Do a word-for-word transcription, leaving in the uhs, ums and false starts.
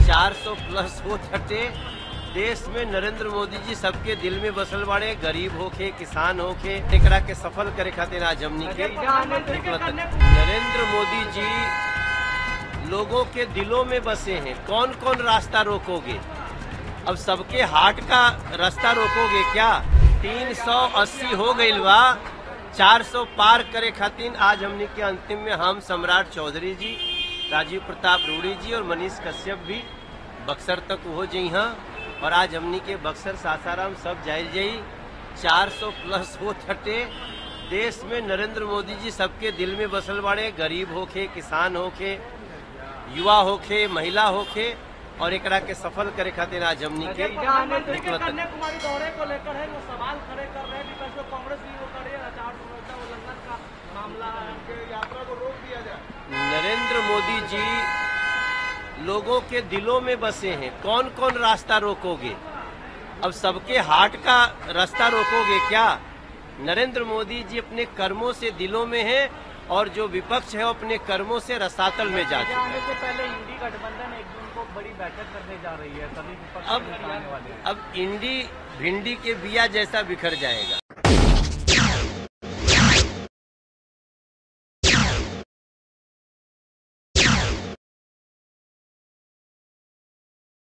चार सौ प्लस हो छठे देश में नरेंद्र मोदी जी सबके दिल में बसल बाड़े, गरीब होके किसान होके एकरा के सफल करे खातिर आज हमनी के निकलत। नरेंद्र मोदी जी लोगों के दिलों में बसे हैं। कौन कौन रास्ता रोकोगे? अब सबके हार्ट का रास्ता रोकोगे क्या? तीन सौ अस्सी हो गई बा, चार सौ पार करे खातिर आज हमनी के अंतिम में हम सम्राट चौधरी जी, राजीव प्रताप रूडी जी और मनीष कश्यप भी बक्सर तक हो जाई हैं और आज हमनी के बक्सर सासाराम सब जाए जाई। चार सौ प्लस हो छठे देश में नरेंद्र मोदी जी सबके दिल में बसल बाड़े, गरीब होके किसान होके युवा होके महिला होके और एकरा के सफल करे खातिर आज हमनी के निकलत। कन्याकुमारी दौरे को लेकर है वो सवाल खड़े कर रहे हैं विपक्ष को, कांग्रेस भी वो करे आचार संहिता उल्लंघन का मामला है कि यात्रा को रोक दिया जाए। नरेंद्र मोदी जी लोगों के दिलों में बसे हैं। कौन कौन रास्ता रोकोगे? अब सबके हार्ट का रास्ता रोकोगे क्या? नरेंद्र मोदी जी अपने कर्मों से दिलों में हैं और जो विपक्ष है वो अपने कर्मों से रसातल में जा चुका है। आने से पहले इंडी गठबंधन एक जून को बड़ी बैठक करने जा रही है, सभी विपक्ष अब के नेता आने वाले हैं। अब इंडी भिंडी के बिया जैसा बिखर जाएगा।